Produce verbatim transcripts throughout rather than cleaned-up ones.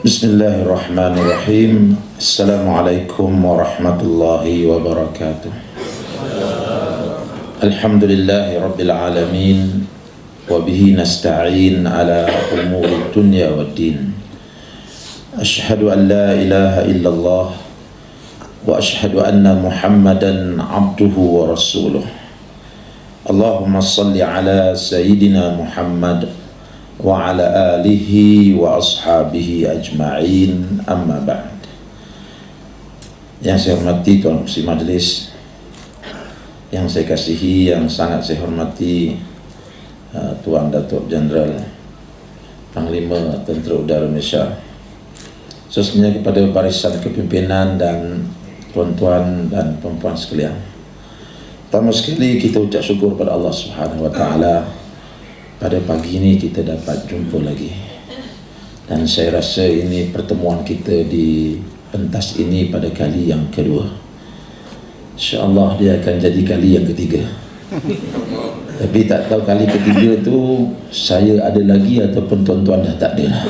Bismillahirrahmanirrahim. Assalamualaikum warahmatullahi wabarakatuh. Alhamdulillahi rabbil alamin, wa bihi nasta'in ala umuri dunya waddin. Ashhadu an la ilaha illallah wa ashhadu anna Muhammadan abduhu wa rasuluh. Allahumma salli ala sayyidina Muhammad wa ala alihi wa ashabihi ajma'in, amma ba'd. Yang saya hormati Tuan Ketua Majlis, yang saya kasihi, yang sangat saya hormati uh, Tuan Datuk Jeneral Panglima Tentera Udara Malaysia, khususnya kepada barisan kepimpinan dan tuan-tuan dan perempuan sekalian. Pertama sekali kita ucap syukur kepada Allah Subhanahu Wa Taala, pada pagi ini kita dapat jumpa lagi, dan saya rasa ini pertemuan kita di pentas ini pada kali yang kedua. InsyaAllah dia akan jadi kali yang ketiga. Tapi tak tahu kali ketiga tu saya ada lagi ataupun tuan-tuan dah tak ada.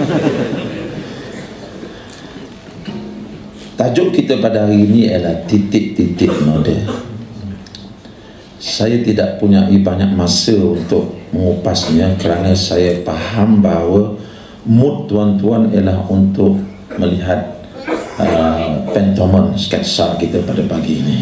Tajuk kita pada hari ini ialah titik-titik noda. Saya tidak punya banyak masa untuk mengupasnya kerana saya faham bahawa mood tuan-tuan ialah untuk melihat uh, pantomim sketsa kita pada pagi ini.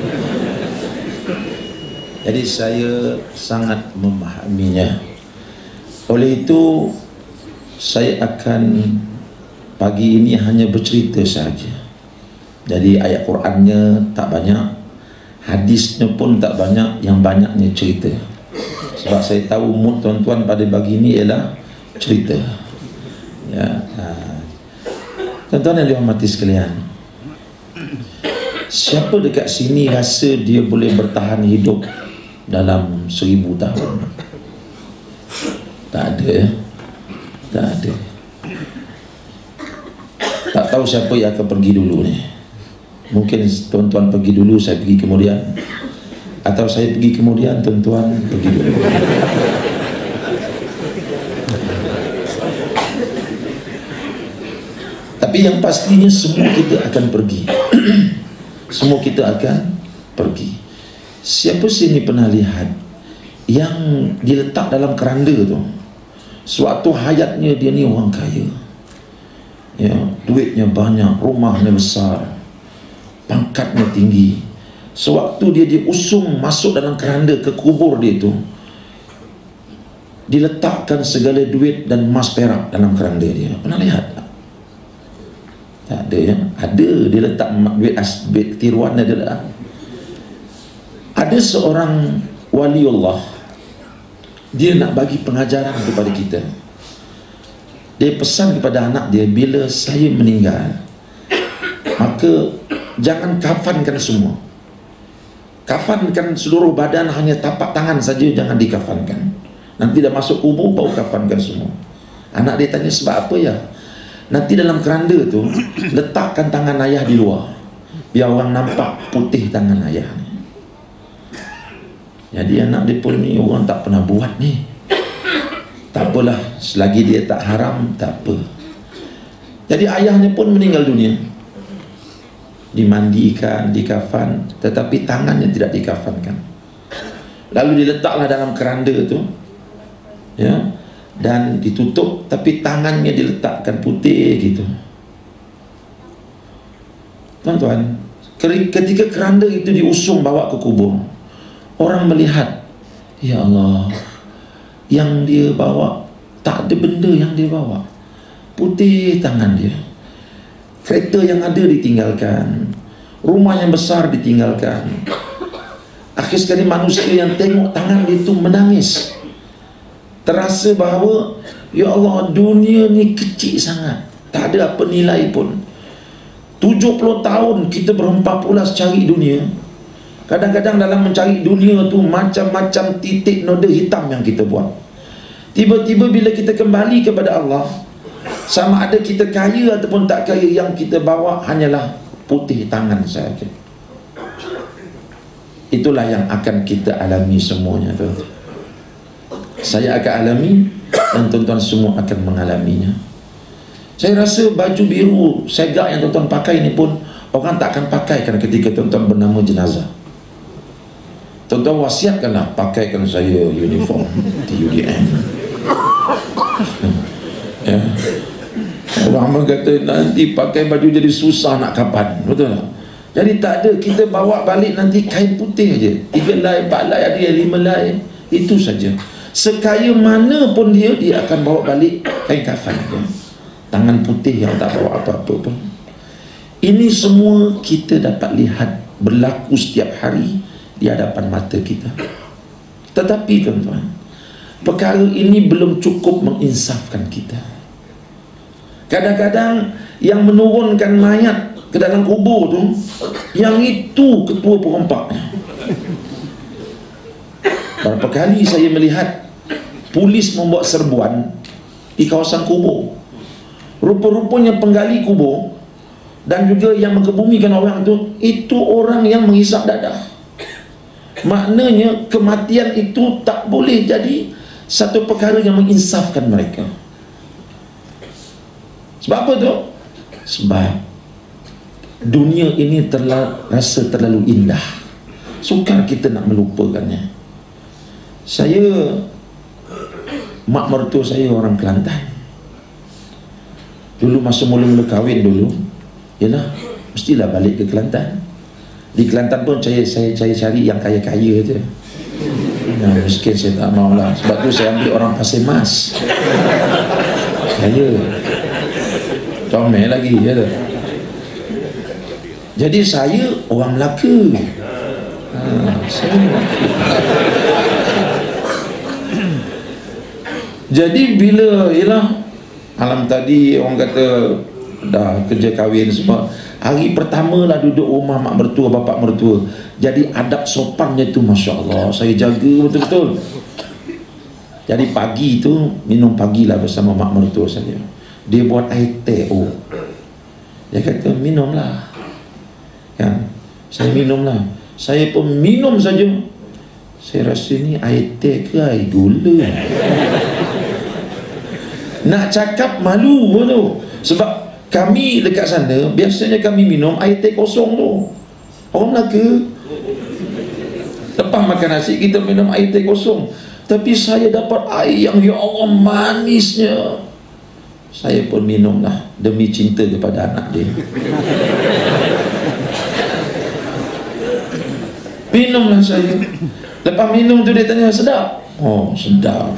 Jadi saya sangat memahaminya. Oleh itu saya akan pagi ini hanya bercerita saja. Jadi ayat Qurannya tak banyak, hadisnya pun tak banyak, yang banyaknya cerita. Sebab saya tahu mood tuan-tuan pada pagi ini ialah cerita. Ya, uh, tuan-tuan yang dihormati sekalian, siapa dekat sini rasa dia boleh bertahan hidup dalam seribu tahun? Tak ada. Tak ada. Tak tahu siapa yang akan pergi dulu ni. Mungkin tuan-tuan pergi dulu, saya pergi kemudian, atau saya pergi kemudian, tuan-tuan pergi dulu. Tapi yang pastinya semua kita akan pergi. Semua kita akan pergi. Siapa sini pernah lihat yang diletak dalam keranda tu, suatu hayatnya dia ni orang kaya, ya, duitnya banyak, rumahnya besar, pangkatnya tinggi. Sewaktu dia diusung masuk dalam keranda ke kubur dia tu, diletakkan segala duit dan emas perak dalam keranda dia. Pernah lihat tak? Tak ada, ya? Ada, dia letak duit, duit tiruan ada tak? Ada seorang waliullah, dia nak bagi pengajaran kepada kita. Dia pesan kepada anak dia, bila saya meninggal, maka jangan kafankan semua. Kafankan seluruh badan, hanya tapak tangan saja jangan dikafankan. Nanti dah masuk kubur baru kafankan semua. Anak dia tanya, sebab apa ya? Nanti dalam keranda tu letakkan tangan ayah di luar, biar orang nampak putih tangan ayah ni. Jadi anak dia pun ni orang tak pernah buat ni. Tak apalah, selagi dia tak haram, tak apa. Jadi ayahnya pun meninggal dunia, dimandikan, dikafan, tetapi tangannya tidak dikafankan. Lalu diletaklah dalam keranda tu, ya, dan ditutup, tapi tangannya diletakkan putih gitu. Tuan-tuan, ketika keranda itu diusung bawa ke kubur, orang melihat, ya Allah, yang dia bawa tak ada benda yang dia bawa, putih tangan dia. Kereta yang ada ditinggalkan, rumah yang besar ditinggalkan. Akhir sekali manusia yang tengok tangan dia itu menangis. Terasa bahawa, ya Allah, dunia ni kecil sangat, tak ada apa nilai pun. tujuh puluh tahun kita berhempas cari dunia. Kadang-kadang dalam mencari dunia tu macam-macam titik noda hitam yang kita buat. Tiba-tiba bila kita kembali kepada Allah, sama ada kita kaya ataupun tak kaya, yang kita bawa hanyalah putih tangan saja. Itulah yang akan kita alami semuanya, tuan. Saya akan alami dan tuan-tuan semua akan mengalaminya. Saya rasa baju biru segak yang tuan-tuan pakai ni pun orang tak akan pakaikan ketika tuan-tuan bernama jenazah. Tuan-tuan wasiatkanlah, pakaikan saya uniform T U D M. Ya. Orang kata nanti pakai baju jadi susah nak kapan, betul tak? Jadi tak ada, kita bawa balik nanti kain putih aja, tiga lai, empat lai, ada yang lima lai, itu saja. Sekaya mana pun dia, dia akan bawa balik kain kafan dia, tangan putih yang tak bawa apa-apa pun. Ini semua kita dapat lihat berlaku setiap hari di hadapan mata kita. Tetapi tuan-tuan, perkara ini belum cukup menginsafkan kita. Kadang-kadang yang menurunkan mayat ke dalam kubur tu, yang itu ketua perompak. Berapa kali saya melihat polis membuat serbuan di kawasan kubur. Rupa-rupanya penggali kubur dan juga yang mengebumikan orang tu, itu orang yang menghisap dadah. Maknanya kematian itu tak boleh jadi satu perkara yang menginsafkan mereka. Sebab apa tu? Sebab dunia ini terlalu, rasa terlalu indah, sukar kita nak melupakannya. Saya, mak mertua saya orang Kelantan. Dulu masa mula-mula kahwin dulu, yalah, mestilah balik ke Kelantan. Di Kelantan pun saya saya, saya cari yang kaya-kaya je. Yang miskin saya tak maulah. Sebab tu saya ambil orang Pasir Mas, kaya, comel lagi, ya tu. Jadi saya orang Melaka. Ha, saya jadi bila, yalah, malam tadi orang kata dah kerja kahwin semua, hari pertama lah duduk rumah mak mertua, bapak mertua. Jadi adab sopannya tu Masya Allah, saya jaga betul-betul. Jadi pagi tu minum pagi lah bersama mak mertua saya. Dia buat air teh. Oh, dia kata minumlah kan. Saya minumlah. Saya pun minum saja. Saya rasa ni air teh ke air gula. Nak cakap malu tu. Sebab kami dekat sana biasanya kami minum air teh kosong tu. Orang Melaka lepas makan nasi kita minum air teh kosong. Tapi saya dapat air yang ya Allah manisnya. Saya pun minumlah demi cinta kepada anak dia. Minumlah saya. Lepas minum tu dia tanya, sedap? Oh, sedap.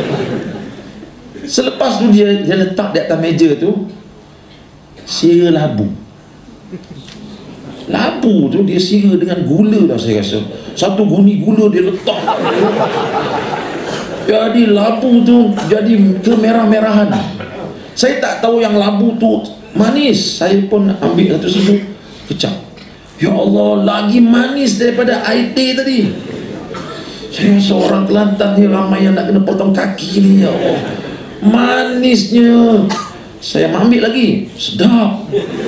Selepas tu dia, dia letak di atas meja tu sira labu. Labu tu dia sira dengan gula dah saya rasa. Satu guni gula dia letak. Jadi labu tu jadi kemerah-merahan. Saya tak tahu yang labu tu manis. Saya pun ambil satu susu, kecap. Ya Allah, lagi manis daripada air teh tadi. Saya seorang Kelantan ni, ramai yang nak kena potong kaki ni, ya Allah. Manisnya. Saya ambil lagi, sedap.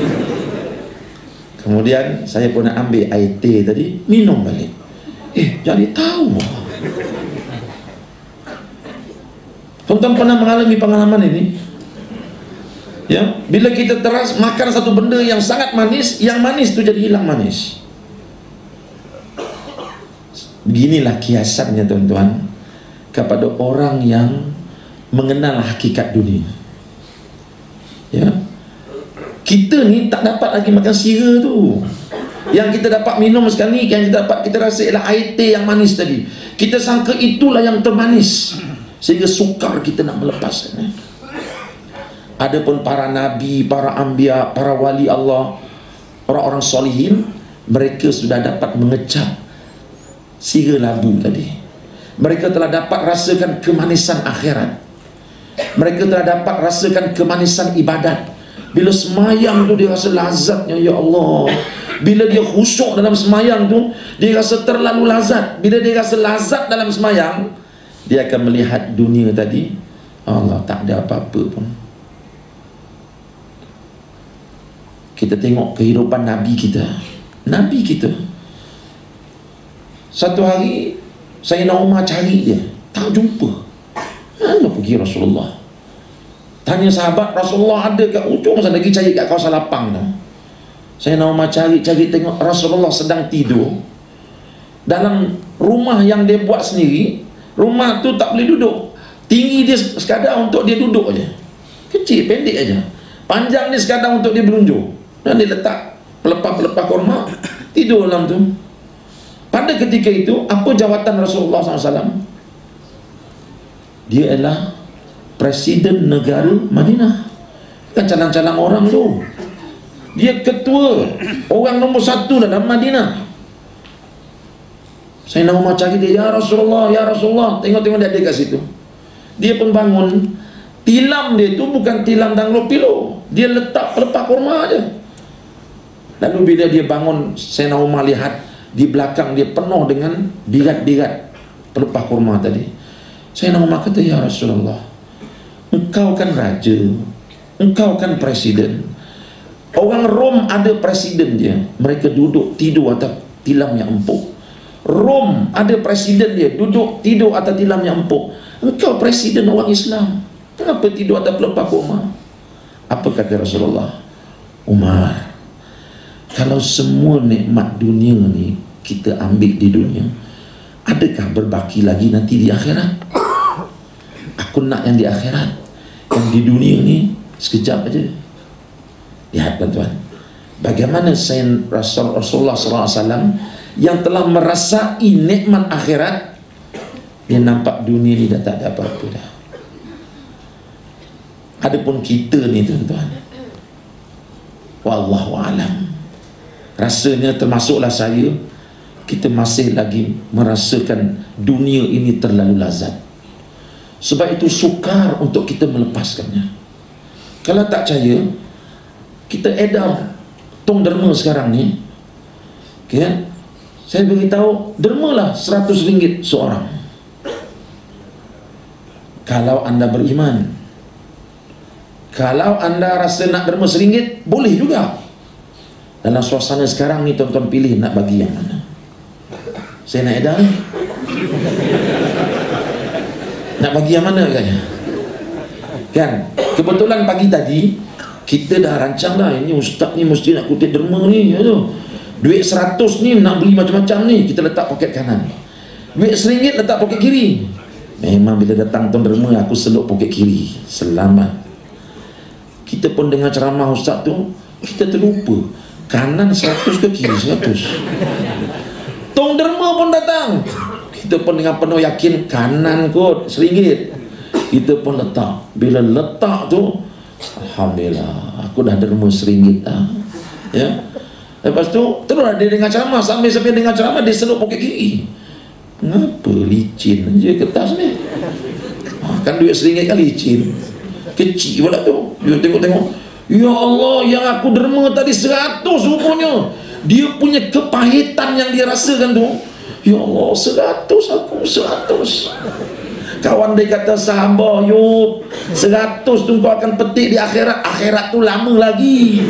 Kemudian saya pun nak ambil air teh tadi, minum balik. Eh, jadi tahu. Tuan-tuan pernah mengalami pengalaman ini? Ya, bila kita teras makan satu benda yang sangat manis, yang manis tu jadi hilang manis. Beginilah kiasannya tuan-tuan kepada orang yang mengenal hakikat dunia. Ya, kita ni tak dapat lagi makan sira tu. Yang kita dapat minum sekali, yang kita dapat kita rasa ialah air teh yang manis tadi. Kita sangka itulah yang termanis, sehingga sukar kita nak melepaskannya. Adapun para nabi, para anbiya, para wali Allah, orang-orang solihin, mereka sudah dapat mengecap sira labu tadi. Mereka telah dapat rasakan kemanisan akhirat. Mereka telah dapat rasakan kemanisan ibadat. Bila semayang tu dia rasa lazatnya, ya Allah. Bila dia khusyuk dalam semayang tu, dia rasa terlalu lazat. Bila dia rasa lazat dalam semayang, dia akan melihat dunia tadi, Allah, tak ada apa-apa pun. Kita tengok kehidupan Nabi kita. Nabi kita, satu hari Sayyidina Umar cari dia, tak jumpa. Mana pergi Rasulullah? Tanya sahabat, Rasulullah ada kat ujung sana, lagi cari kat kawasan lapang tu. Saya nak Umar cari-cari tengok Rasulullah sedang tidur dalam rumah yang dia buat sendiri. Rumah tu tak boleh duduk, tinggi dia sekadar untuk dia duduk aja, kecil pendek aja, panjang dia sekadar untuk dia berunjuk, dan dia letak pelepah-pelepah kurma, tidur dalam tu. Pada ketika itu, apa jawatan Rasulullah sallallahu alaihi wasallam? Dia adalah Presiden negara Madinah, kan calang-calang orang tu. Dia ketua, orang nombor satu dalam Madinah. Saya nak Umar cari dia, ya Rasulullah, ya Rasulullah. Tengok-tengok dia ada kat situ. Dia pun bangun. Tilam dia tu bukan tilam danglo pilo, dia letak pelepah kurma aja. Lalu bila dia bangun, saya nak Umar lihat di belakang dia penuh dengan birat-birat pelepah kurma tadi. Saya nak Umar kata, ya Rasulullah, engkau kan raja, engkau kan presiden. Orang Rom ada presiden dia, mereka duduk tidur atas tilam yang empuk. Rom ada presiden dia, duduk tidur atas tilam yang empuk. Engkau presiden orang Islam, kenapa tidur atas pelepah kurma? Apa kata Rasulullah? Umar, kalau semua nikmat dunia ni kita ambil di dunia, adakah berbaki lagi nanti di akhirat? Aku nak yang di akhirat. Yang di dunia ni sekejap aja. Lihat tuan-tuan, bagaimana Sayyid Rasulullah sallallahu alaihi wasallam yang telah merasai nikmat akhirat, dia nampak dunia ni dah tak ada apa-apa dah. Adapun kita ni tuan-tuan, wallahu alam, rasanya termasuklah saya, kita masih lagi merasakan dunia ini terlalu lazat. Sebab itu sukar untuk kita melepaskannya. Kalau tak percaya, kita edar tong derma sekarang ni, okay? Saya beritahu, dermalah seratus ringgit seorang. Kalau anda beriman. Kalau anda rasa nak derma seringgit, boleh juga. Dalam suasana sekarang ni, tuan-tuan pilih nak bagi yang mana. Saya nak edar ni, nak bagi yang mana katanya? Kan? Kebetulan pagi tadi kita dah rancang dah, ini ustaz ni mesti nak kutip derma ni, ya tu. Duit seratus ni nak beli macam-macam ni, kita letak poket kanan. Duit seringgit letak poket kiri. Memang bila datang tuan derma, aku seluk poket kiri. Selamat. Kita pun dengar ceramah ustaz tu, kita terlupa kanan seratus ke kiri seratus. Tong derma pun datang, kita pun dengan penuh yakin kanan kot seringgit, kita pun letak. Bila letak tu, alhamdulillah, aku dah derma seringgit dah, ya. Lepas tu terus dia dengar ceramah, sambil-sambil dengar ceramah dia seluk poket kiri. Kenapa licin je kertas ni? Ha, kan duit seringgit kan licin, kecil pula tu. Dia tengok-tengok, ya Allah, yang aku derma tadi seratus rupanya. Dia punya kepahitan yang dia rasakan tu, ya Allah, seratus aku, seratus. Kawan dia kata, sabar Yub, seratus tu kau akan petik di akhirat. Akhirat tu lama lagi.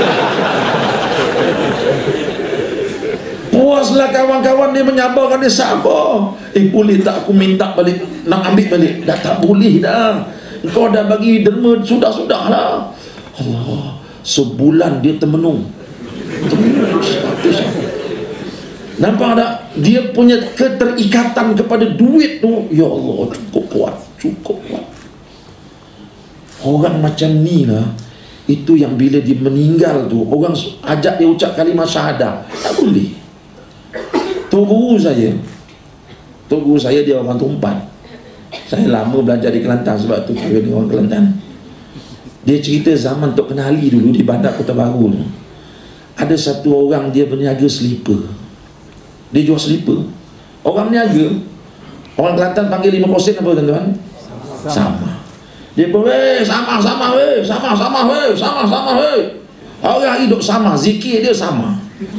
Puaslah kawan-kawan dia menyabarkan dia, sabar. Eh, boleh tak aku minta balik, nak ambil balik? Dah tak boleh dah, kau dah bagi derma, sudah-sudah lah. Allah, sebulan dia termenung. Termenung seratus. Nampak tak? Dia punya keterikatan kepada duit tu, ya Allah, cukup kuat, cukup kuat. Orang macam ni lah, itu yang bila dia meninggal tu, orang ajak dia ucap kalimah syahadah, tak boleh. Tu guru saya, tu guru saya dia orang Tumpat. Saya lama belajar di Kelantan, sebab tu saya ni orang Kelantan. Dia cerita zaman Tok Kenali dulu di Bandar Kota Baru, ada satu orang dia berniaga selipar. Dia jual selipar. Orang berniaga, orang Kelantan panggil lima kosen apa tuan-tuan? Sama. Dia pun, weh, sama, sama, weh, sama, sama, weh, sama, sama, weh. Orang hidup sama, zikir dia sama.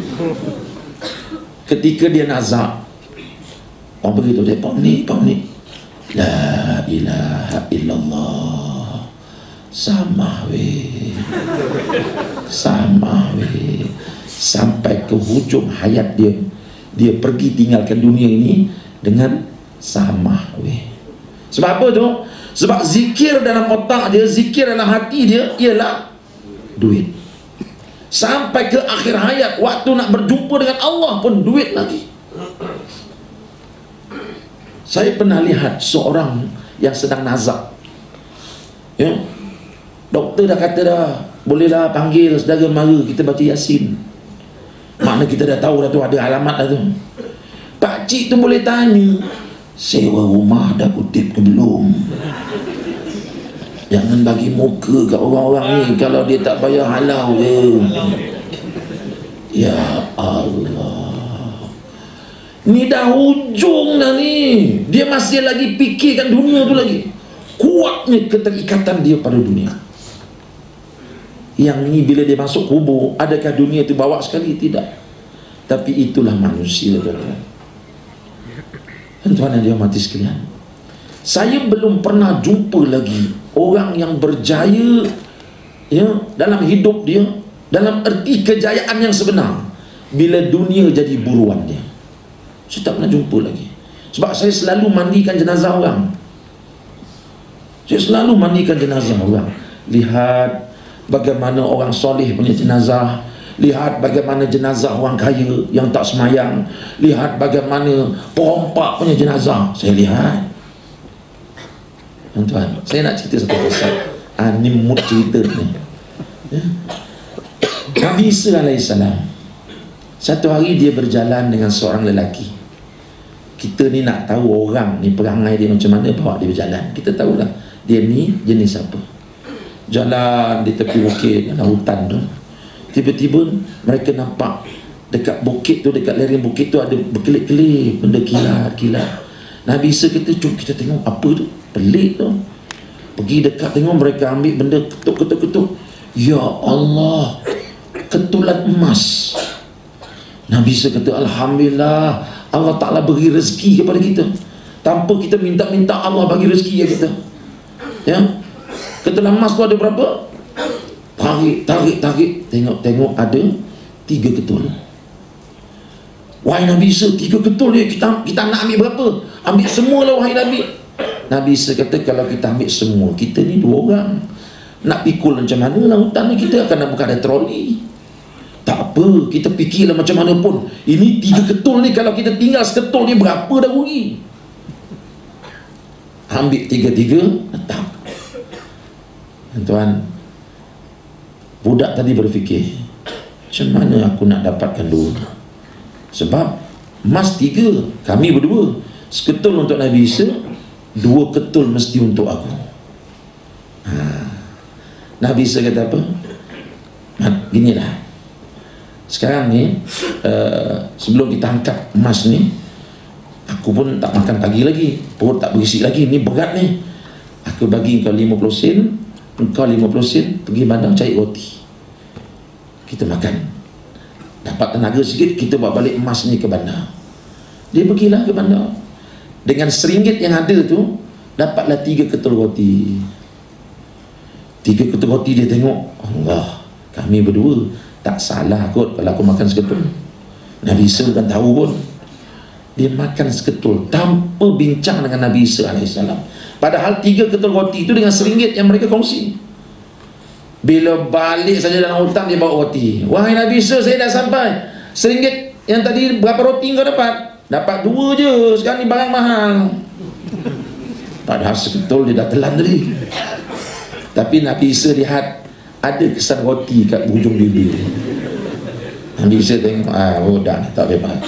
Ketika dia nazak, orang beritahu dia, Pak ni, Pak ni, la ilaha illallah, sama, weh, sama, weh. Sampai ke hujung hayat dia, dia pergi tinggalkan dunia ini dengan sama, weh. Sebab apa tu? Sebab zikir dalam otak dia, zikir dalam hati dia ialah duit. Sampai ke akhir hayat, waktu nak berjumpa dengan Allah pun duit lagi. Saya pernah lihat seorang yang sedang nazak, ya, doktor dah kata dah, bolehlah panggil saudara mara kita baca Yasin. Makna kita dah tahu dah tu, ada alamat dah tu. Pakcik tu boleh tanya, sewa rumah dah kutip ke belum? Jangan bagi muka kat orang-orang ni kalau dia tak bayar halau je. Ya Allah, ni dah hujung dah ni. Dia masih lagi fikirkan dunia tu lagi. Kuatnya keterikatan dia pada dunia. Yang ni bila dia masuk kubur, adakah dunia itu bawa sekali? Tidak. Tapi itulah manusia, tuan-tuan. Tuan-tuan yang dirahmati sekalian, saya belum pernah jumpa lagi orang yang berjaya, ya, dalam hidup dia, dalam erti kejayaan yang sebenar, bila dunia jadi buruan dia. Saya tak pernah jumpa lagi. Sebab saya selalu mandikan jenazah orang. Saya selalu mandikan jenazah orang. Lihat bagaimana orang soleh punya jenazah. Lihat bagaimana jenazah orang kaya yang tak semayang. Lihat bagaimana perompak punya jenazah. Saya lihat. Tuan-tuan, saya nak cerita satu kisah. Ah, ni mood cerita ni. Ya? Nabi Isa alaihissalam, satu hari dia berjalan dengan seorang lelaki. Kita ni nak tahu orang ni perangai dia macam mana, bawa dia berjalan. Kita tahulah dia ni jenis apa. Jalan di tepi bukit, dalam hutan tu, tiba-tiba mereka nampak dekat bukit tu, dekat lereng bukit tu ada berkelip-kelip benda kilat-kilat. Nabi Isa kata, jom kita tengok apa tu, pelik tu. Pergi dekat tengok, mereka ambil benda, ketuk-ketuk-ketuk. Ya Allah, ketulan emas. Nabi Isa kata, Alhamdulillah, Allah Ta'ala beri rezeki kepada kita. Tanpa kita minta-minta, Allah bagi rezeki kepada kita. Ya, ketulan emas tu ada berapa? Tarik, tarik, tarik. Tengok-tengok ada tiga ketul. Wahai Nabi Isa, tiga ketul dia, kita, kita nak ambil berapa? Ambil semua lah wahai Nabi. Nabi Isa kata, kalau kita ambil semua, kita ni dua orang. Nak pikul macam mana lah hutan ni, kita akan bukan ada troli. Tak apa, kita fikirlah macam mana pun. Ini tiga ketul ni, kalau kita tinggal seketul ni, berapa dah rugi? Ambil tiga-tiga, letak. Tuan, budak tadi berfikir, macam mana aku nak dapatkan dua? Sebab emas tiga, kami berdua. Seketul untuk Nabi Isa, dua ketul mesti untuk aku. ha. Nabi Isa kata apa? Ginilah, sekarang ni uh, sebelum kita angkat emas ni, aku pun tak makan pagi lagi, perut tak berisi lagi, ni berat ni. Aku bagi kau lima puluh sen, engkau lima puluh sen, pergi bandar cari roti, kita makan, dapat tenaga sikit, kita bawa balik emas ni ke bandar. Dia pergilah ke bandar dengan seringgit yang ada tu, dapatlah tiga ketul roti. Tiga ketul roti, dia tengok, Allah, kami berdua tak salah kot kalau aku makan seketul. Nabi Isa kan tahu pun. Dia makan seketul tanpa bincang dengan Nabi Isa alaihissalam. Padahal tiga ketul roti itu dengan seringgit yang mereka kongsi. Bila balik saja dalam hutan, dia bawa roti. Wahai Nabi Isa, saya dah sampai. Seringgit yang tadi berapa roti kau dapat? Dapat dua je, sekarang ni barang mahal. Padahal seketul dia dah telan tadi. Tapi Nabi Isa lihat ada kesan roti kat hujung bibir. Nabi Isa tengok, ah, oh dah, tak bebas.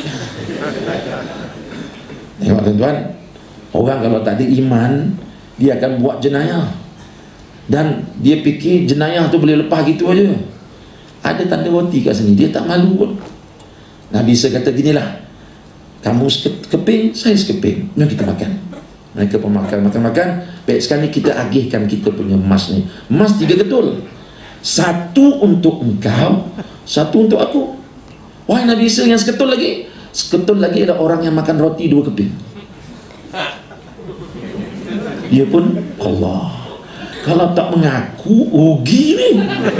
Tengok tuan-tuan, orang kalau tak ada iman, dia akan buat jenayah. Dan dia fikir jenayah tu boleh lepas gitu aja. Ada tanda roti kat sini, dia tak malu pun. Nabi Isa kata, ginilah, kamu sekeping, saya sekeping, mari kita makan. Mereka pun makan, makan-makan. Baik, sekarang ni kita agihkan kita punya emas ni. Emas tiga ketul, satu untuk engkau, satu untuk aku. Wahai Nabi Isa, yang seketul lagi, seketul lagi adalah orang yang makan roti dua keping. Dia pun, Allah, kalau tak mengaku, rugi ni.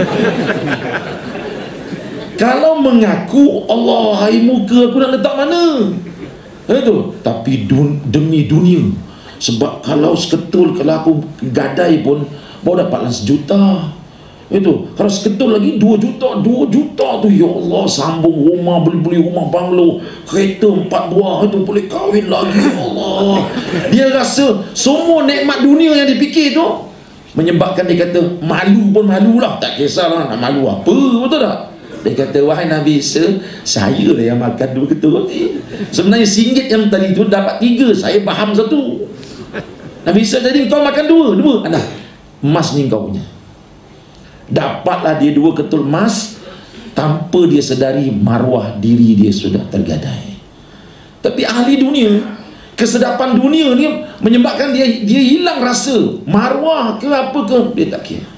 Kalau mengaku, Allah, hai muka aku nak letak mana? Itu. Tapi dun, demi dunia, Sebab kalau seketul, kalau aku gadai pun baru dapatlah sejuta. Itu kalau seketul lagi dua juta, dua juta tu, ya Allah, sambung rumah, beli-beli rumah banglo, kereta empat buah, itu boleh kahwin lagi, ya Allah. Dia rasa semua nikmat dunia yang dipikir tu menyebabkan dia kata malu pun malulah, tak kisahlah nak malu apa, betul tak? Dia kata, wahai Nabi Isa, saya lah yang makan dua ketul roti. Sebenarnya singgit yang tadi tu dapat tiga, saya faham satu. Nabi Isa, jadi kau makan dua, dua, anak emas ni kau punya. Dapatlah dia dua ketul emas, tanpa dia sedari maruah diri dia sudah tergadai. Tapi ahli dunia, kesedapan dunia ni menyebabkan dia dia hilang rasa maruah ke apa ke, dia tak kira.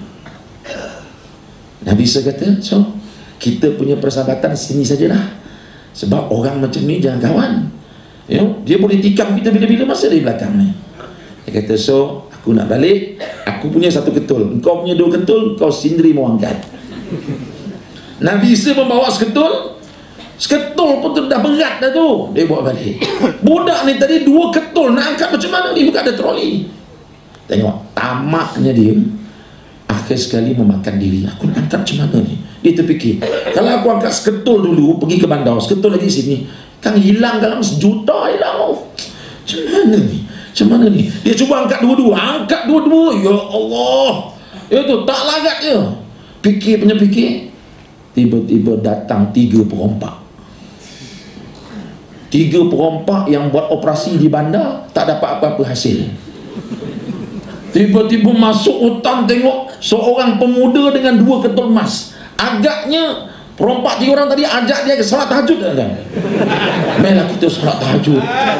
Nabi Isa kata, so kita punya persahabatan sini sajalah. Sebab orang macam ni jangan kawan, you know, dia boleh tikam kita bila-bila masa dari belakang ni. Dia kata, so aku nak balik, aku punya satu ketul, kau punya dua ketul, kau sendiri mau angkat. Nabi Isa membawa seketul, seketul pun dah berat dah tu, dia bawa balik. Budak ni tadi dua ketul, nak angkat macam mana ni, bukan ada troli. Tengok tamaknya dia, akhir sekali memakan diri. Aku nak angkat macam mana ni? Dia terfikir, kalau aku angkat seketul dulu, pergi ke bandar, seketul lagi sini, kan hilang dalam sejuta, hilang. Macam mana ni? Macam mana ni? Dia cuba angkat dua-dua, angkat dua-dua, ya Allah, itu tak lagat je. Fikir punya fikir, tiba-tiba datang tiga perompak. Tiga perompak yang buat operasi di bandar, tak dapat apa-apa hasil. Tiba-tiba masuk hutan, tengok seorang pemuda dengan dua ketul emas. Agaknya perompak tiga orang tadi ajak dia ke salat tahajud, kan? Mainlah kita salat tahajud.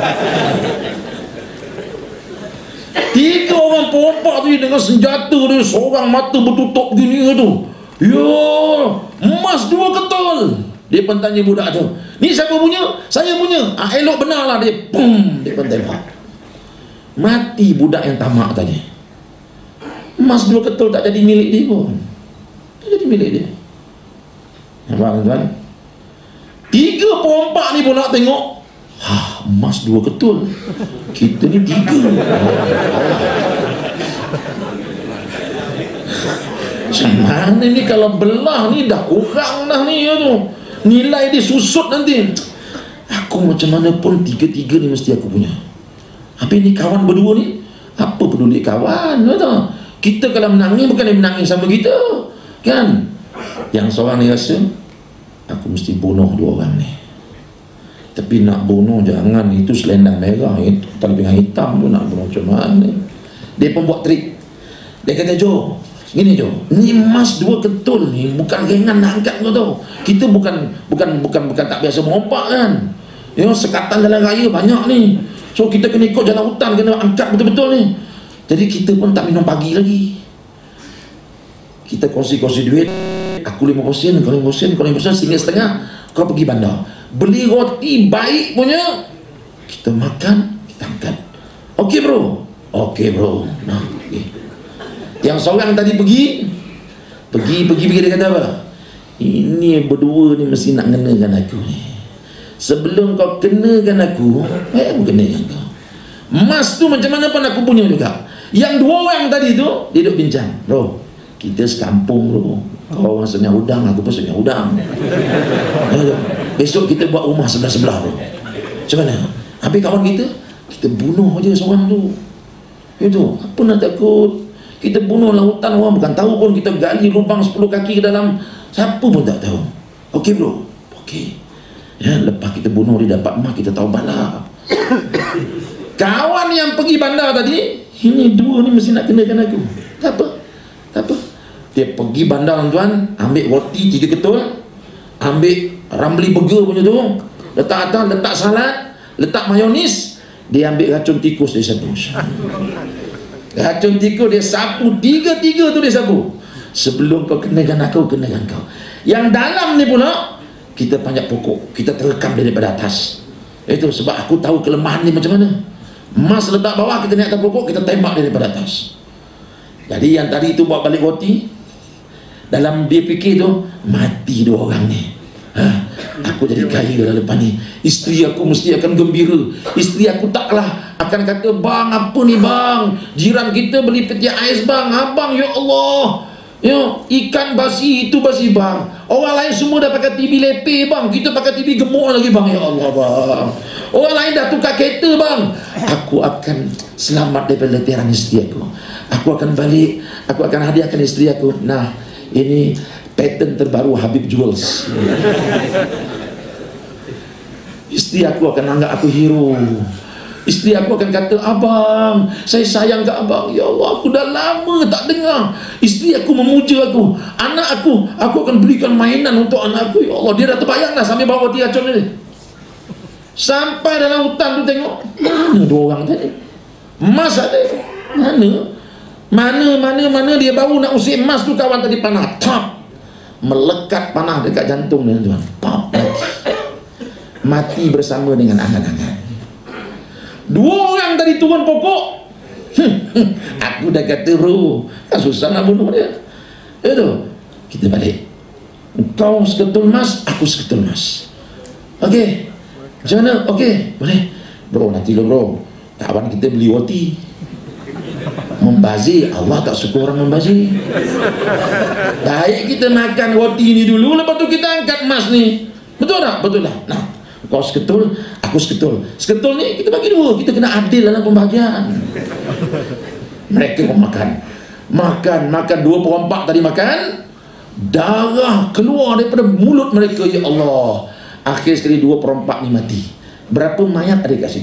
Tiga orang perompak tu dengan senjata dia, seorang mata bertutup gini tu. Ya, emas dua ketul. Dia pun tanya budak tu, ni siapa punya? Saya punya. Ah, elok benar lah dia. Pum, dia pun tembak. Mati budak yang tamak tadi. Emas dua ketul tak jadi milik dia pun. Tak jadi milik dia. Nampak tuan? Tiga perompak ni pun nak tengok, ha, emas dua ketul, kita ni tiga. Macam mana ni kalau belah ni dah kurang dah ni, ya tu. Nilai dia susut nanti. Aku macam mana pun tiga-tiga ni mesti aku punya. Apa ni kawan berdua ni? Apa peduli kawan, ya tu? Kita kalau menangis bukan dia menangis sama kita, kan? Yang seorang ni rasa, aku mesti bunuh dua orang ni. Tapi nak bunuh jangan, itu selendang merah, itu tali pinggang hitam tu, nak bunuh macam mana? Dia pun buat trik. Dia kata, Jo, gini Jo, ni emas dua ketul ni bukan ringan nak angkat, kau tahu. Kita bukan bukan bukan bukan tak biasa merompak, kan? You know, sekatan jalan raya banyak ni. So kita kena ikut jalan hutan, kena angkat betul-betul ni. Jadi kita pun tak minum pagi lagi. Kita kongsi-kongsi duit. Aku lima sen, kau lima sen, kau lima sen, setengah setengah. Kau pergi bandar, beli roti baik punya, kita makan, kita angkat. Okey bro, okey bro. Nah, okay. Yang seorang tadi pergi, pergi, pergi, pergi, dia kata apa? Ini berdua ni mesti nak kenakan aku ni. Sebelum kau kenakan aku, baik aku kenakan kau. Emas tu macam mana pun aku punya juga. Yang dua orang tadi tu, dia duduk bincang, bro, kita sekampung bro. Kau orang senyap udang, aku pun senyap udang. Besok kita buat rumah sebelah-sebelah tu. Macam mana? Habis kawan kita, kita bunuh je seorang tu. Itu, apa nak takut? Kita bunuh lautan, orang bukan tahu pun. Kita gali lubang sepuluh kaki ke dalam, siapa pun tak tahu. Okey bro, okey. Ya, lepas kita bunuh dia dapat emas, kita taubat lah. Kawan yang pergi bandar tadi, ini dua ni mesti nak kenakan aku. Tak apa, tak apa. Dia pergi bandar tuan, ambil roti tiga ketul, ambil Ramly burger punya tu, letak atas, letak salad, letak mayonis, dia ambil racun tikus, dia sapu. Racun tikus dia sapu, tiga-tiga tu dia sapu. Sebelum kau kenakan aku, kenakan kau. Yang dalam ni pula, kita panjat pokok, kita terekam daripada atas. Itu sebab aku tahu kelemahan ni macam mana. Emas letak bawah, kita naik atas pokok, kita tembak dia daripada atas. Jadi yang tadi tu buat balik roti, dalam dia fikir tu, mati dua orang ni, ha, aku jadi kaya dah lepas ni, isteri aku mesti akan gembira, isteri aku taklah aku makan kata, bang apa ni bang, jiran kita beli peti ais bang. Abang, ya Allah, ya, ikan basi itu basi bang. Orang lain semua dah pakai T V lepeh bang, kita pakai T V gemuk lagi bang. Ya Allah bang, orang lain dah tukar kereta bang. Aku akan selamat daripada letiran isteri aku. Aku akan balik, aku akan hadiahkan isteri aku. Nah, ini pattern terbaru Habib Jewels. Isteri aku akan anggap aku hero. Isteri aku akan kata, abang, saya sayang ke abang. Ya Allah, aku dah lama tak dengar isteri aku memuja aku. Anak aku, aku akan belikan mainan untuk anak aku. Ya Allah, dia dah terbayang dah sambil bawa roti racun ni. Sampai dalam hutan tu tengok, mana dua orang tadi? Emas ada. Mana? Mana, mana, mana dia baru nak usik emas tu, kawan tadi panah. Tap! Melekat panah dekat jantung dia, tuan. Pop, mati. Mati bersama dengan angan-angan. Dua orang tadi turun pokok. Aku dah kata, bro, kan susah nak bunuh dia. Itu kita balik. Kau seketul emas, aku seketul emas. Okey, macam mana? Okey, boleh. Bro, nanti lo bro, kawan kita beli roti. Membazir, Allah tak suka orang membazir. Baik kita makan roti ni dulu, lepas tu kita angkat emas ni. Betul tak? Betul lah. Nah, kau seketul, aku seketul. Seketul ni kita bagi dua, kita kena adil dalam pembahagian. Mereka pun makan. Makan, makan, dua perempat tadi makan. Darah keluar daripada mulut mereka, ya Allah. Akhir sekali dua perempat ni mati. Berapa mayat ada kat situ?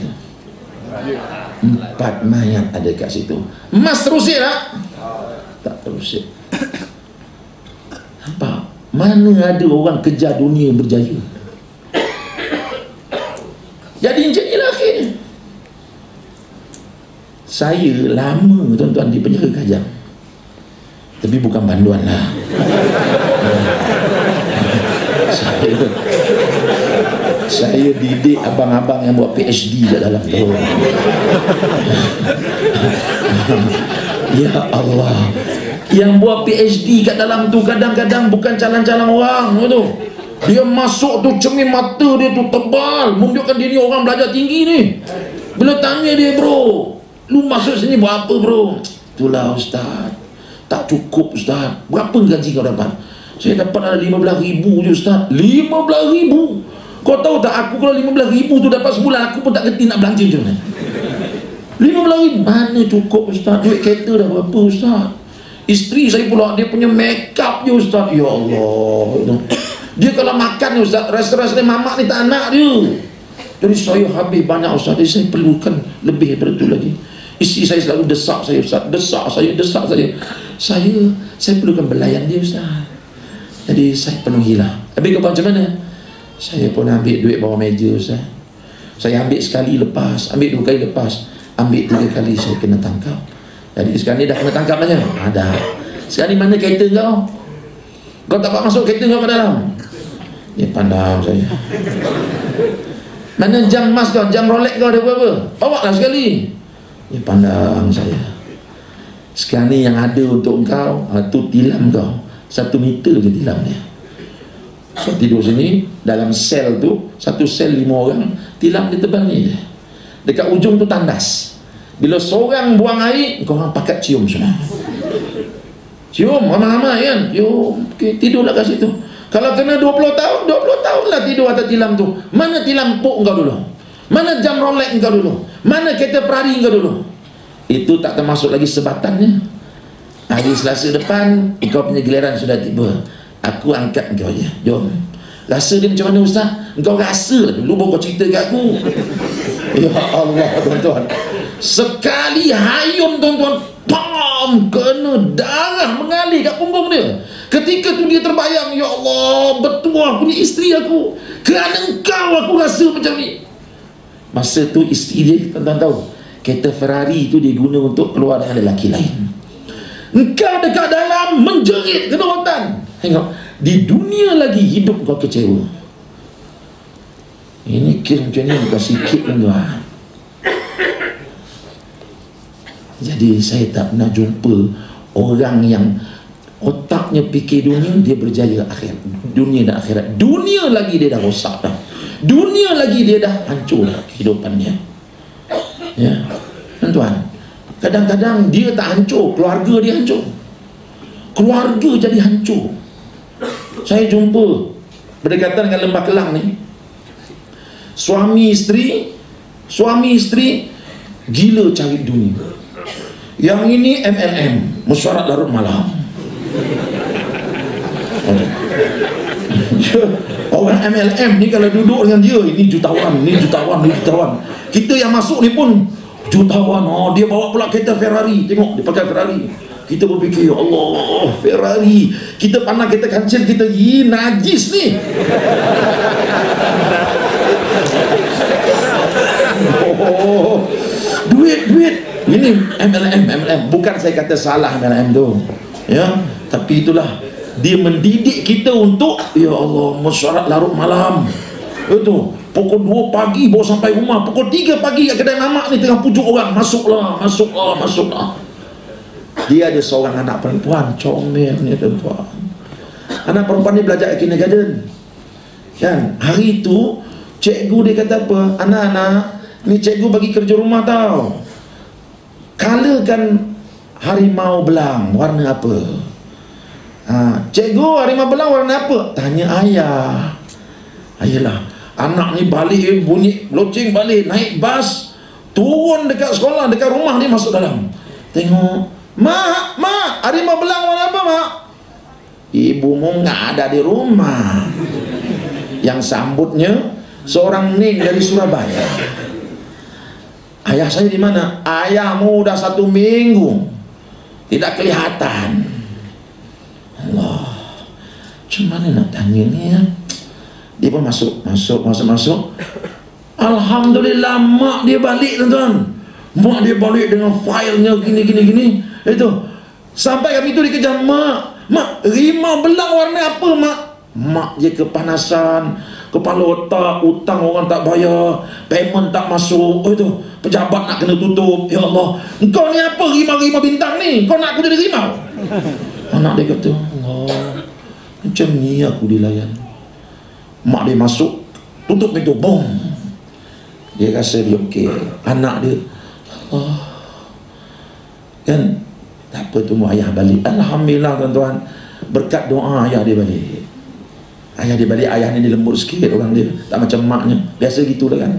Empat mayat ada kat situ. Emas terusik tak? Tak terusik. Apa? Mana ada orang kejar dunia berjaya? Jadi macam inilah akhirnya. Saya lama tuan-tuan di penjara Kajang, tapi bukan banduan lah. Saya Saya didik abang-abang yang buat P H D kat dalam tu. Ya Allah, yang buat P H D kat dalam tu kadang-kadang bukan calon-calon orang tu. Dia masuk tu, cermin mata dia tu tebal, menunjukkan dia ni orang belajar tinggi ni. Bila tanya dia, bro, lu masuk sini buat apa bro? Itulah ustaz, tak cukup ustaz. Berapa gaji kau dapat? Saya dapat ada lima belas ribu je ustaz. lima belas ribu? Kau tahu tak, aku kalau lima belas ribu tu dapat sebulan, aku pun tak kerti nak belanja macam mana. lima belas ribu mana cukup ustaz? Duit kereta dah berapa ustaz? Isteri saya pula, dia punya make up je ustaz. Ya Allah, dia kalau makan ustaz, rasa-rasa mamak ni tak nak dia. Jadi saya habis banyak ustaz. Jadi saya perlukan lebih daripada tu lagi. Isteri saya selalu desak saya ustaz, desak saya, desak saya. Saya saya perlukan belayan dia ustaz. Jadi saya penuhilah. Habis kau macam mana? Saya pun ambil duit bawah meja ustaz. Saya ambil sekali lepas, ambil dua kali lepas, ambil tiga kali saya kena tangkap. Jadi sekarang ni dah kena tangkap macam? Ada. Sekarang ni mana kereta kau? Kau tak dapat masuk kereta kau ke dalam? Dia pandang saya. Mana jam emas kau? Jam Rolex kau ada berapa? Bawa lah sekali. Dia pandang saya. Sekarang ni yang ada untuk kau, tu tilam kau. Satu meter je tilam dia. So tidur sini, dalam sel tu, satu sel lima orang, tilam dia tebal ni je. Dekat ujung tu tandas. Bila seorang buang air, kau orang pakat cium semua. Cium, ramai-ramai kan? Cium, okay, tidurlah kat situ. Kalau kena dua puluh tahun, dua puluh tahun lah tidur atas tilam tu. Mana tilam pok kau dulu? Mana jam Rolex kau dulu? Mana kereta Ferrari kau dulu? Itu tak termasuk lagi sebatannya. Hari Selasa depan, kau punya giliran sudah tiba. Aku angkat kau je. Jom. Rasa dia macam mana ustaz? Kau rasa lah dulu baru kau cerita kat aku. Ya Allah tuan-tuan. Sekali hayum tuan-tuan, pam, kena darah mengalir kat punggung dia. Ketika tu dia terbayang, ya Allah, bertuah punya isteri aku. Kerana engkau aku rasa macam ni. Masa tu isteri dia, tuan-tuan tahu, kereta Ferrari tu dia guna untuk keluar dengan lelaki lain. Engkau dekat dalam menjerit kedaratan. Tengok, di dunia lagi hidup kau kecewa. Ini kes macam ni bukan sikit pun tuan. Jadi saya tak pernah jumpa orang yang otaknya fikir dunia, dia berjaya akhirat. Dunia dan akhirat. Dunia lagi dia dah rosak dah. Dunia lagi dia dah hancur dah kehidupannya. Ya, tuan-tuan, kadang-kadang dia tak hancur, keluarga dia hancur, keluarga jadi hancur. Saya jumpa berdekatan dengan Lembah Kelang ni, suami isteri suami isteri gila cari dunia. Yang ini M L M, mesyuarat larut malam. Orang M L M ni kalau duduk dengan dia, ini jutawan, ini jutawan, ini jutawan. Kita yang masuk ni pun jutawan. Oh, dia bawa pula kereta Ferrari. Tengok dia pakai Ferrari. Kita berfikir, ya Allah, Ferrari. Kita pandang kereta kancil, kita, ih, najis ni. Oh, duit, duit. Ini M L M, M L M. Bukan saya kata salah M L M tu, ya, tapi itulah dia mendidik kita untuk, ya Allah, mesyuarat larut malam. Itu pukul dua pagi baru sampai rumah, pukul tiga pagi kat kedai mamak ni tengah pujuk orang, masuklah, masuklah, masuklah. Dia ada seorang anak perempuan, comel ni tuan-tuan. Anak perempuan ni belajar kat kindergarten, kan? Hari tu cikgu dia kata apa? Anak-anak, ni cikgu bagi kerja rumah tau. Kalakan harimau belang warna apa? Ha, cikgu, harimau belang warna apa? Tanya ayah. Ayolah, anak ni balik, bunyi loceng balik, naik bas, turun dekat sekolah, dekat rumah ni, masuk dalam. Tengok, mak, mak, harimau belang warna apa, mak? Ibumu nggak ada di rumah. Yang sambutnya seorang ning dari Surabaya. Ayah saya di mana? Ayahmu udah satu minggu tidak kelihatan. Allah, cuman nak tanya ni ya. Dia pun masuk, masuk, masuk, masuk. Alhamdulillah, mak dia balik, tuan-tuan. Mak dia balik dengan filenya gini, gini, gini. Itu sampai kami tu dikejar, mak, mak, rimau belang warna apa, mak? Mak je kepanasan, kepala otak, hutang orang tak bayar, payment tak masuk. Oh, itu pejabat nak kena tutup. Ya Allah, engkau ni apa rimau-rimau bintang ni? Kau nak aku jadi rimau? Anak dia kata, Allah, macam ni aku dilayan. Mak dia masuk, tutup pintu, bom. Dia rasa dia okey. Anak dia, Allah, kan, tak apa, tunggu ayah balik. Alhamdulillah, tuan-tuan, berkat doa ayah dia balik. Ayah dia balik, ayah ni dia lembut sikit orang dia, tak macam maknya. Biasa gitu lah kan.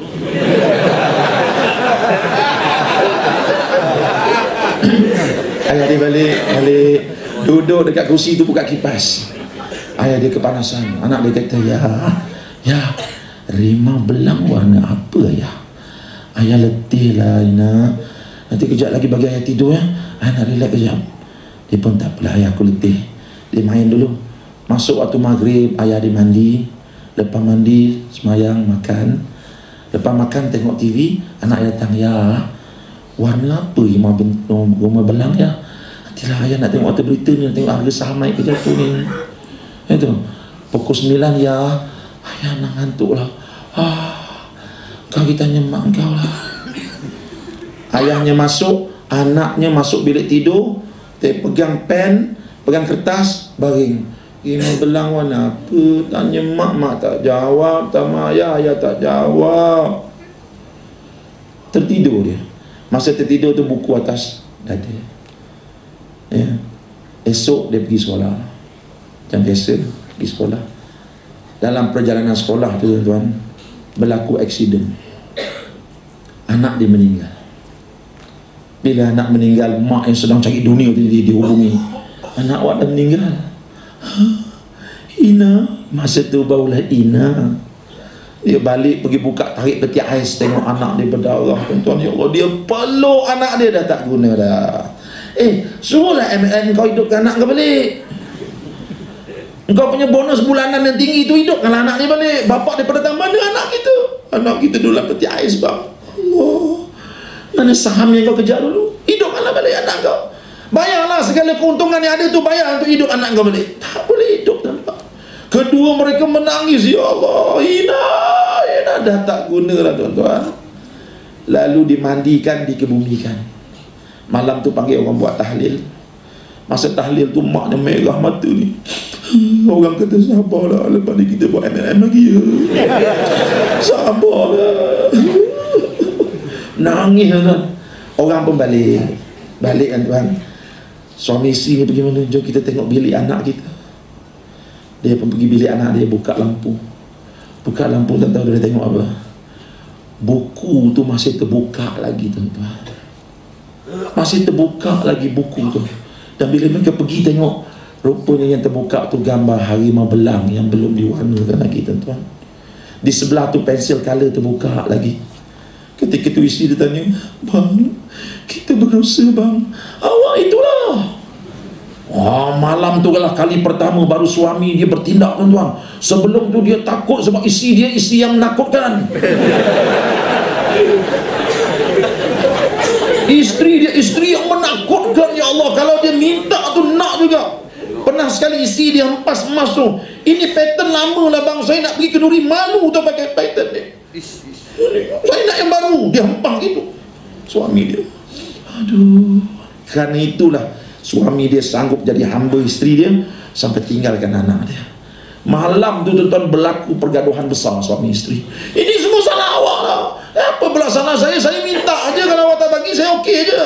Ayah dia balik, balik duduk dekat kursi tu, buka kipas. Ayah dia kepanasan. Anak dia kata, ya, ya, rimau belang warna apa ayah? Ayah letih lah, Ina. Nanti kejap lagi bagi ayah tidur ya. Ayah nak relax kejap. Dia pun tak apalah, ayah aku letih. Dia main dulu. Masuk waktu maghrib, ayah dia mandi. Lepas mandi, semayang, makan. Lepas makan, tengok T V. Anak dia datang, ya, warna apa rimau rumah belang ya? Nantilah ayah nak tengok waktu berita ni, nak tengok harga saham naik ke jatuh ni. Itu pukul sembilan, ya, ayah nak ngantuk lah. Ah, kau kita tanya mak kau lah. Ayahnya masuk, anaknya masuk bilik tidur, dia pegang pen, pegang kertas, baring. Rimau belang warna apa? Tanya mak, mak tak jawab. Tanya ayah, ayah tak jawab. Tertidur dia. Masa tertidur tu buku atas dada. Ya. Esok dia pergi sekolah. Macam biasa pergi sekolah. Dalam perjalanan sekolah tu, tuan-tuan, berlaku aksiden. Anak dia meninggal. Bila anak meninggal, mak yang sedang cari dunia tu dia dihubungi. Anak awak dah meninggal. Ina, masa tu barulah Ina. Dia balik pergi buka tarik peti ais, tengok anak dia berdarah, tuan-tuan. Ya Allah, dia peluk anak dia, dah tak guna dah. Eh, suruhlah M L M kau hidupkan anak kau balik. Engkau punya bonus bulanan yang tinggi tu, hidupkanlah anak ni balik. Bapak daripada datang, mana anak kita? Anak kita dulu dalam peti ais, bang. Allah, mana saham yang kau kejar dulu? Hidupkanlah balik anak kau. Bayarlah segala keuntungan yang ada tu, bayar untuk hidup anak kau balik. Tak boleh hidup, tuan-tuan. Kedua mereka menangis, ya Allah, Ina, Ina dah tak guna lah, tuan-tuan. Lalu dimandikan, dikebumikan. Malam tu panggil orang buat tahlil. Masa tahlil tu maknya merah mata ni. Orang kata sabarlah, lepas ni kita buat M L M lagi ya. Sabarlah. Nangis tuan. Orang pun balik. Balik kan tuan. Suami isteri ni pergi mana? Jom kita tengok bilik anak kita. Dia pun pergi bilik anak dia, buka lampu. Buka lampu, tak tahu dia tengok apa. Buku tu masih terbuka lagi tuan-tuan. Masih terbuka lagi buku tu. Dan bila mereka pergi tengok, rupanya yang terbuka tu gambar harimau belang yang belum diwarnakan lagi tuan-tuan. Di sebelah tu pensel color terbuka lagi. Ketika tu isteri dia tanya, bang, kita berdosa bang. Awak itulah. Wah, malam tu lah kali pertama baru suami dia bertindak tuan-tuan. Sebelum tu dia takut sebab isteri dia isteri yang menakutkan. Isteri dia isteri yang menakutkan, ya Allah. Kalau dia minta tu nak juga. Pernah sekali isteri dia hempas emas tu. Ini pattern lama lah bang, saya nak pergi kenduri, malu tu pakai pattern ni. Saya nak yang baru. Dia hempang gitu suami dia. Aduh. Kerana itulah suami dia sanggup jadi hamba isteri dia sampai tinggalkan anak dia. Malam tu tuan-tuan berlaku pergaduhan besar suami isteri. Ini semua salah awak lah. Apa pula salah saya? Saya minta aja, kalau awak tak bagi saya okey je.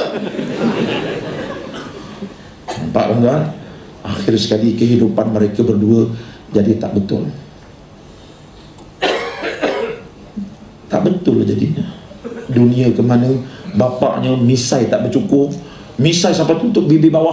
Nampak tuan-tuan? Akhir sekali kehidupan mereka berdua jadi tak betul. Tak betul jadinya. Dunia ke mana bapaknya misai tak bercukur, misai sampai tutup bibir bawah.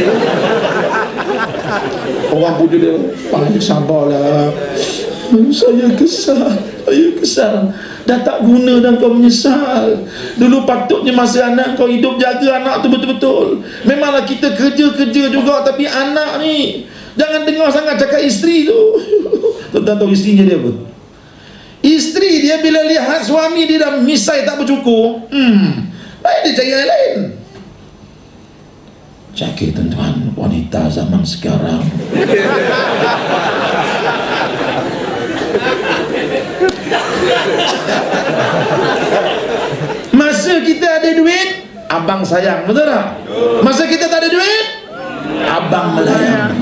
Orang puja dia, "Pak, sabarlah. Saya kesal, saya kesal. Dah tak guna dan kau menyesal. Dulu patutnya masa anak kau hidup jaga anak tu betul-betul. Memanglah kita kerja-kerja juga, tapi anak ni jangan dengar sangat cakap isteri tu." Tuan-tuan tahu isterinya dia apa? Isteri dia bila lihat suami dia dah misai tak bercukur, hmm, baik dia cari yang lain. Cakap tuan-tuan, wanita zaman sekarang. Masa kita ada duit, abang sayang, betul tak? Masa kita tak ada duit, abang melayang.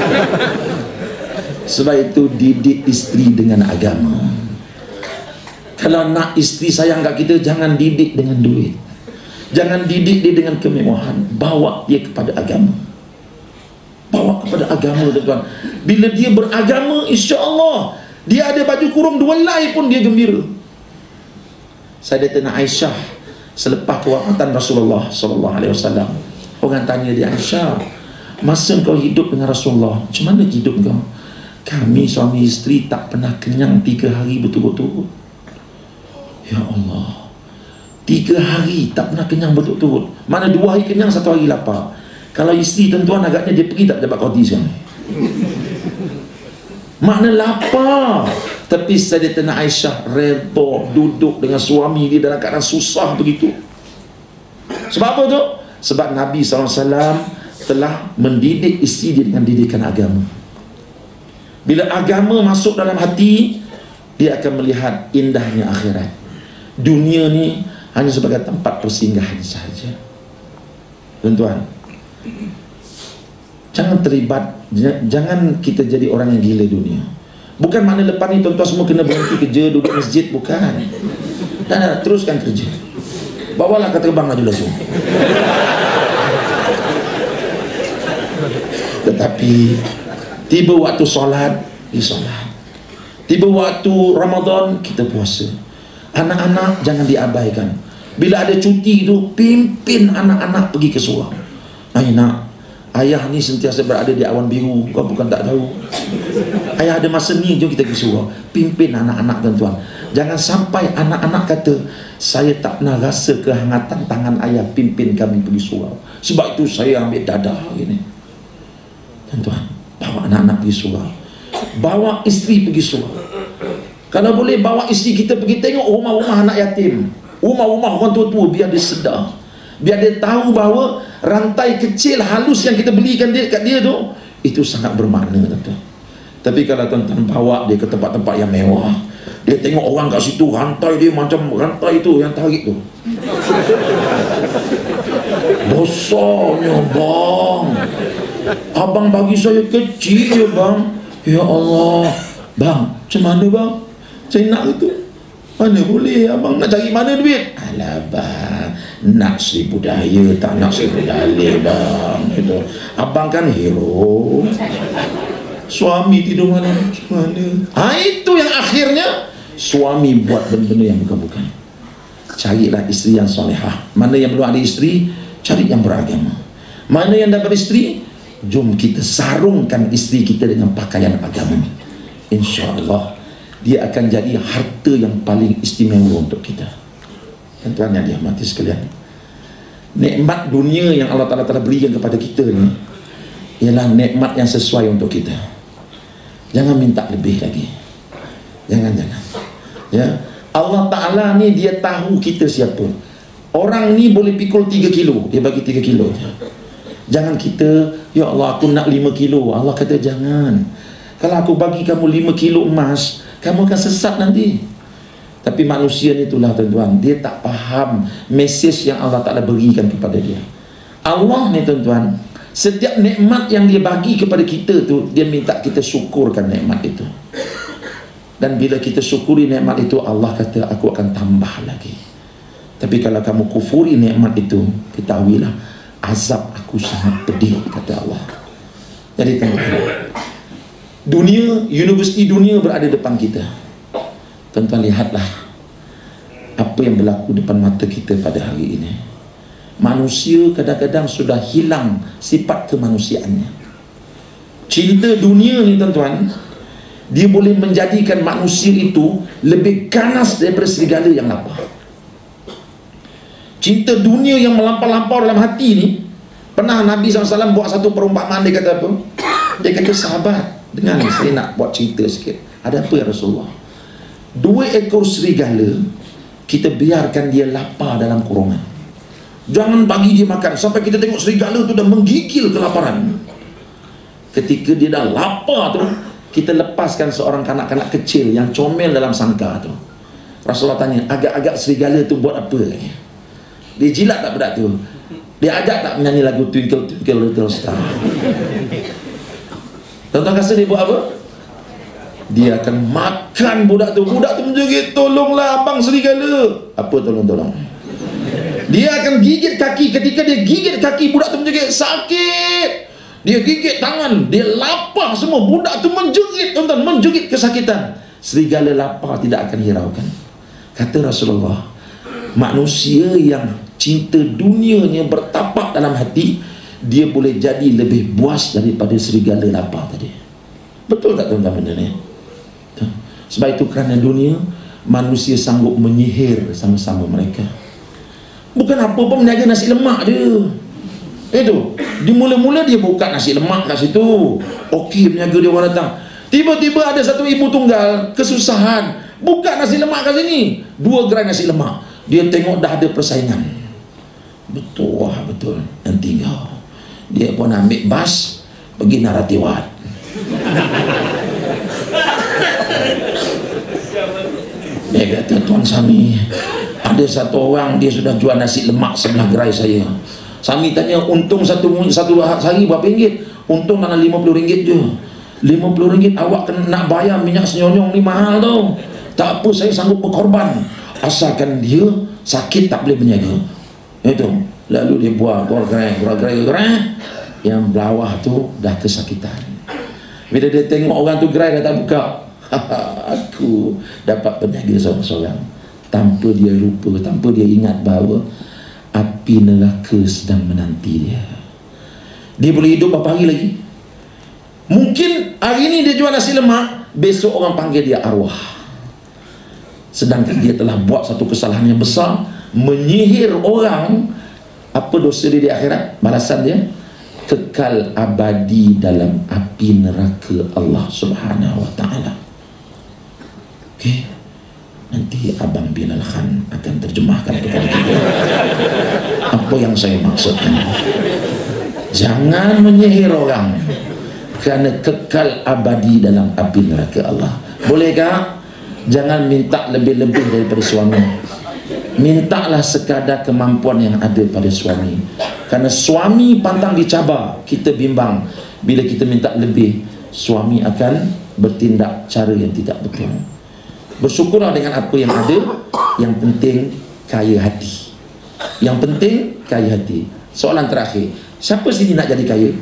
Sebab itu didik isteri dengan agama. Kalau nak isteri sayang kat kita, jangan didik dengan duit, jangan didik dia dengan kemewahan. Bawa dia kepada agama. Bawa kepada agama tuan-tuan. Bila dia beragama, insya Allah dia ada baju kurung dua helai pun dia gembira. Sayyidatina Aisyah selepas kewafatan Rasulullah sallallahu alaihi wasallam, orang tanya dia, "Aisyah, masa kau hidup dengan Rasulullah, macam mana hidup kau?" "Kami suami isteri tak pernah kenyang tiga hari betul-betul." Ya Allah, tiga hari tak pernah kenyang betul-betul. Mana dua hari kenyang, satu hari lapar. Kalau isteri tuan-tuan agaknya dia pergi tak dapat kodi sekarang. Makna lapar. Tapi Sayyidatina Aisyah redha duduk dengan suami dia dalam keadaan susah begitu. Sebab apa tu? Sebab Nabi sallallahu alaihi wasallam telah mendidik isteri dia dengan didikan agama. Bila agama masuk dalam hati, dia akan melihat indahnya akhirat. Dunia ni hanya sebagai tempat persinggahan sahaja. Tuan-tuan, jangan terlibat, jangan kita jadi orang yang gila dunia. Bukan makna lepas ni tuan-tuan semua kena berhenti kerja, duduk masjid, bukan. Dan nah, teruskan kerja. Bawalah kata bang laju langsung. Tetapi tiba waktu solat, di solat. Tiba waktu Ramadan, kita puasa. Anak-anak jangan diabaikan. Bila ada cuti tu, pimpin anak-anak pergi ke surau. "Ay nak, ayah ni sentiasa berada di awan biru, kau bukan tak tahu. Ayah ada masa ni, jom kita pergi surau." Pimpin anak-anak tuan-tuan. Jangan sampai anak-anak kata, "Saya tak pernah rasa kehangatan tangan ayah pimpin kami pergi surau, sebab itu saya ambil dadah ini." Tuan-tuan, bawa anak-anak pergi surau. Bawa isteri pergi surau. Kalau boleh bawa isteri kita pergi tengok rumah-rumah anak yatim, rumah-rumah orang tua-tua, biar dia sedar, biar dia tahu bahawa rantai kecil halus yang kita belikan dia kat dia tu, itu sangat bermakna tuan-tuan. Tapi kalau tuan-tuan bawa dia ke tempat-tempat yang mewah, dia tengok orang kat situ, rantai dia macam rantai tu yang tarik tu. Besarnya bang, abang bagi saya kecil je bang. Ya Allah, bang, macam mana bang? Saya nak itu. Mana boleh abang nak cari mana duit? Alah bang, nak seribu daya tak nak seribu dalih bang. Itu. Abang kan hero. Suami tidur mana? Mana? Ha, itu yang akhirnya suami buat benda-benda yang bukan-bukan. Carilah isteri yang solehah. Mana yang belum ada isteri, cari yang beragama. Mana yang dapat isteri, jom kita sarungkan isteri kita dengan pakaian agama. InsyaAllah dia akan jadi harta yang paling istimewa untuk kita. Tuan-tuan yang dirahmati sekalian, nikmat dunia yang Allah Ta'ala telah berikan kepada kita ni ialah nikmat yang sesuai untuk kita. Jangan minta lebih lagi. Jangan-jangan. Ya, Allah Ta'ala ni dia tahu kita siapa. Orang ni boleh pikul tiga kilo, dia bagi tiga kilo. Jangan kita, ya Allah aku nak lima kilo. Allah kata jangan. Kalau aku bagi kamu lima kilo emas, kamu akan sesat nanti. Tapi manusia ni itulah tuan-tuan, dia tak faham mesej yang Allah Ta'ala berikan kepada dia. Allah ni tuan-tuan, setiap nikmat yang dia bagi kepada kita tu, dia minta kita syukurkan nikmat itu. Dan bila kita syukuri nikmat itu, Allah kata aku akan tambah lagi. Tapi kalau kamu kufuri nikmat itu, ketahuilah azab aku sangat pedih, kata Allah. Jadi tuan-tuan, dunia, universiti dunia berada depan kita. Tuan-tuan lihatlah apa yang berlaku depan mata kita pada hari ini. Manusia kadang-kadang sudah hilang sifat kemanusiaannya. Cinta dunia ni tuan-tuan, dia boleh menjadikan manusia itu lebih ganas daripada serigala yang lapar. Cinta dunia yang melampau-lampau dalam hati ni, pernah Nabi sallallahu alaihi wasallam buat satu perumpamaan. Dia kata apa? Dia kata, sahabat, dengar ni, saya nak buat cerita sikit. Ada apa ya Rasulullah? Dua ekor serigala, kita biarkan dia lapar dalam kurungan. Jangan bagi dia makan sampai kita tengok serigala tu dah menggigil kelaparan. Ketika dia dah lapar tu, kita lepaskan seorang kanak-kanak kecil yang comel dalam sangkar tu. Rasulullah tanya, agak-agak serigala tu buat apa? Dia jilat tak budak tu? Dia ajak tak menyanyi lagu Twinkle Twinkle Little Star? Tuan-tuan rasa dia buat apa? Dia akan makan budak tu. Budak tu menjerit, tolonglah abang serigala. Apa tolong-tolong? Dia akan gigit kaki. Ketika dia gigit kaki, budak tu menjerit, sakit. Dia gigit tangan, dia lapar semua. Budak tu menjerit, tuan-tuan, menjerit kesakitan. Serigala lapar tidak akan hiraukan. Kata Rasulullah, manusia yang cinta dunianya bertapak dalam hati, dia boleh jadi lebih puas daripada serigala lapar tadi. Betul tak tuan-tuan benda ni? Sebab itu kerana dunia, manusia sanggup menyihir sama-sama mereka. Bukan apa pun meniaga nasi lemak dia. Itu, di mula-mula dia buka nasi lemak kat situ. Okey, meniaga dia orang datang. Tiba-tiba ada satu ibu tunggal kesusahan, buka nasi lemak kat sini. Dua gerai nasi lemak. Dia tengok dah ada persaingan. Betul, wah betul. Nanti kau. Dia pun ambil bas pergi Naratiwat. Dia kata, Tuan Sami, ada satu orang dia sudah jual nasi lemak sebelah gerai saya. Sami tanya, untung satu satu hari berapa ringgit? Untung dalam lima puluh ringgit je. lima puluh ringgit awak kena nak bayar minyak senyonyong ni mahal tau. Tak apa, saya sanggup berkorban. Asalkan dia sakit tak boleh berniaga. Itu. Lalu dia buat gol gerai, gol gerai, gerai. Yang bawah tu dah kesakitan. Bila dia tengok orang tu gerai dah tak buka, aku dapat berniaga seorang-seorang. Tanpa dia lupa, tanpa dia ingat bahawa api neraka sedang menanti dia. Dia boleh hidup berapa hari lagi? Mungkin hari ini dia jual nasi lemak, besok orang panggil dia arwah. Sedangkan dia telah buat satu kesalahan yang besar, menyihir orang. Apa dosa dia di akhirat? Balasan dia kekal abadi dalam api neraka Allah Subhanahu wa taala. Okey. Nanti Abang Bilal Khan akan terjemahkan kepada kita apa yang saya maksudkan. Jangan menyihir orang kerana kekal abadi dalam api neraka Allah. Bolehkah? Jangan minta lebih-lebih daripada suami. Mintalah sekadar kemampuan yang ada pada suami. Kerana suami pantang dicabar, kita bimbang. Bila kita minta lebih, suami akan bertindak cara yang tidak betul. Bersyukurlah dengan apa yang ada. Yang penting kaya hati. Yang penting kaya hati. Soalan terakhir, siapa sini nak jadi kaya?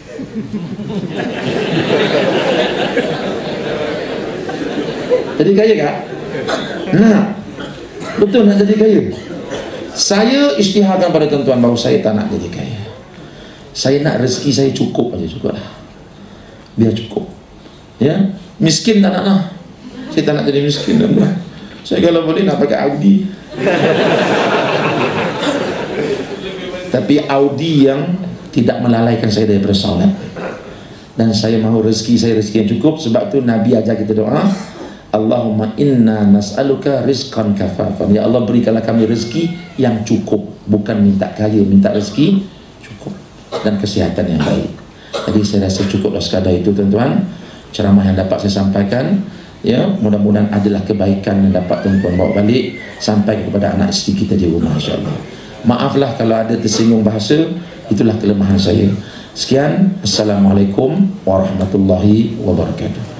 Jadi kaya tak? Nak. Betul nak jadi kaya. Saya isytiharkan pada tuan-tuan bahawa saya tak nak jadi kaya. Saya nak rezeki saya cukup aja, cukup lah. Biar cukup. Ya, miskin tak nak lah. Saya tak nak jadi miskin. Saya kalau boleh nak pakai Audi. Tapi Audi yang tidak melalaikan saya daripada solat. Dan saya mahu rezeki saya rezeki yang cukup. Sebab tu Nabi ajar kita doa, Allahumma inna nas'aluka rizqan kafafan. Ya Allah, berikanlah kami rezeki yang cukup. Bukan minta kaya, minta rezeki cukup dan kesihatan yang baik. Jadi saya rasa cukuplah sekadar itu tuan-tuan ceramah yang dapat saya sampaikan. Ya, mudah-mudahan adalah kebaikan yang dapat tuan-tuan bawa balik sampai kepada anak isteri kita di rumah, insya-Allah. Maaflah kalau ada tersinggung bahasa, itulah kelemahan saya. Sekian, assalamualaikum warahmatullahi wabarakatuh.